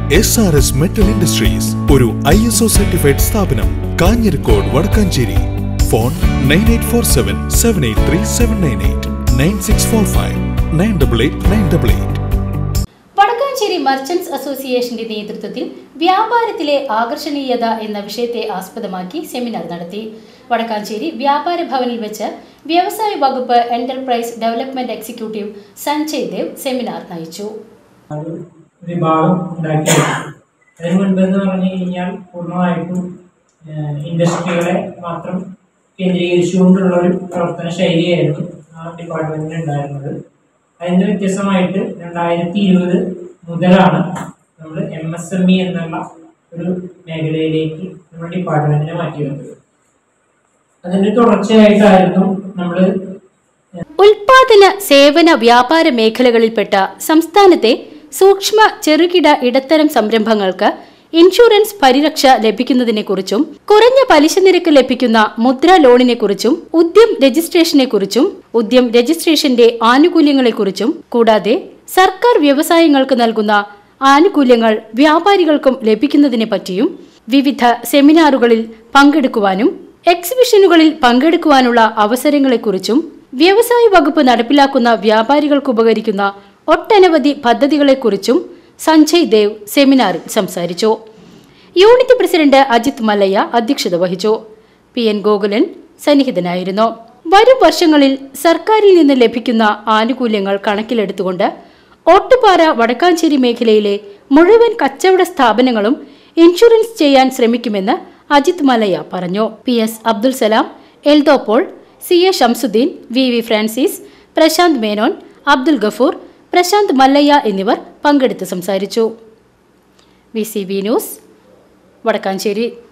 SRS Metal Industries, ഒരു ISO certified സ്ഥാപനം, Kanjirakode Vadakkanchery. Phone 9847 783 798 9645 988 988. Vadakkanchery merchants അസോസിയേഷന്റെ നേതൃത്വത്തിൽ വ്യാപാരത്തിലെ ആകർഷണീയത എന്ന വിഷയത്തെ ആസ്പദമാക്കി സെമിനാർ നടത്തി. വടക്കാഞ്ചേരി വ്യാപാര ഭവനിൽ വെച്ച് വ്യവസായ വകുപ്പ് enterprise development executive Sanjay Dev seminar നയിച്ചു. വിഭാഗം ഉണ്ടാക്കിയെടുത്തു. അതിന് മുൻപെന്ന് പറഞ്ഞു കഴിഞ്ഞാൽ പൂർണ്ണമായിട്ടും ഇൻഡസ്ട്രികളെ മാത്രം കേന്ദ്രീകരിച്ചുകൊണ്ടുള്ള ഒരു പ്രവർത്തന ശൈലിയായിരുന്നു ആ ഡിപ്പാർട്ട്മെന്റിന് ഉണ്ടായിരുന്നത്. അതിന് വ്യത്യസ്തമായിട്ട് 2020 മുതലാണ് നമ്മൾ MSME എന്നുള്ള ഒരു മേഖലയിലേക്ക് നമ്മുടെ ഡിപ്പാർട്ട്മെന്റിനെ മാറ്റിവെച്ചത്. അതിന്റെ തുടർച്ചയായിട്ടായിരുന്നു നമ്മൾ ഉൽപാദന സേവന വ്യാപാര മേഖലകളിൽപ്പെട്ട സംസ്ഥാനത്തെ സൂക്ഷ്മ ചെറുകിട ഇടത്തരം സംരംഭങ്ങൾക്ക് ഇൻഷുറൻസ് പരിരക്ഷ ലഭിക്കുന്നതിനെക്കുറിച്ചും കുറഞ്ഞ പലിശ നിരക്ക് ലഭിക്കുന്ന മുദ്രാ ലോണിനെക്കുറിച്ചും ഉദ്യം രജിസ്ട്രേഷനെക്കുറിച്ചും ഉദ്യം രജിസ്ട്രേഷന്റെ ആനുകൂല്യങ്ങളെക്കുറിച്ചും കൂടാതെ സർക്കാർ വ്യവസായങ്ങൾക്ക് നൽകുന്ന ആനുകൂല്യങ്ങൾ വ്യാപാരികൾക്കും ലഭിക്കുന്നതിനെ പറ്റിയും വിവിധ സെമിനാറുകളിൽ പങ്കെടുക്കുവാനും എക്സിബിഷനുകളിൽ പങ്കെടുക്കുവാനുള്ള അവസരങ്ങളെക്കുറിച്ചും വ്യവസായ വകുപ്പ് നടപ്പിലാക്കുന്ന വ്യാപാരികൾക്ക് ഉപകരിക്കുന്ന ഒട്ടനവധി പദ്ധതികളെക്കുറിച്ചും സഞ്ജയ് ദേവ് സെമിനാറിൽ സംസാരിച്ചു. യൂണിറ്റ് പ്രസിഡന്റ് അജിത് മല്ലയ്യ അധ്യക്ഷത വഹിച്ചു. PN ഗോകുലൻ സന്നിഹിതനായിരുന്നു. വരും വർഷങ്ങളിൽ സർക്കാരിൽ നിന്ന് ലഭിക്കുന്ന ആനുകൂല്യങ്ങൾ കണക്കിലെടുത്തുകൊണ്ട് ഓട്ടുപാറ വടക്കാഞ്ചേരി മേഖലയിലെ മുഴുവൻ കച്ചവട സ്ഥാപനങ്ങളും ഇൻഷുറൻസ് ചെയ്യാൻ ശ്രമിക്കുമെന്ന് അജിത് മല്ലയ്യ പറഞ്ഞു. PS Abdul Salam, Eldho Paul, CA Shamsuddin, VV Francis, Prashanth Menon, Abdul Gafoor, Prashanth Mallayya എന്നിവർ പങ്കെടുത്ത് സംസാരിച്ചു. VCV news Vadakkanchery.